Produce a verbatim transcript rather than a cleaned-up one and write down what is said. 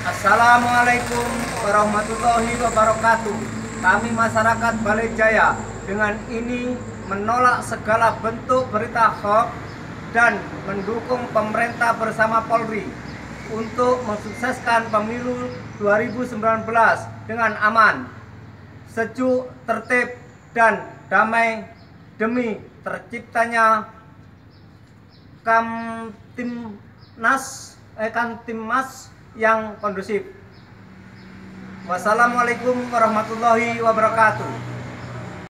Assalamualaikum warahmatullahi wabarakatuh. Kami masyarakat Balai Jaya dengan ini menolak segala bentuk berita hoax dan mendukung pemerintah bersama Polri untuk mensukseskan pemilu dua ribu sembilan belas dengan aman, sejuk, tertib, dan damai demi terciptanya Kamtimnas eh, Kamtimnas yang kondusif. Wassalamualaikum warahmatullahi wabarakatuh.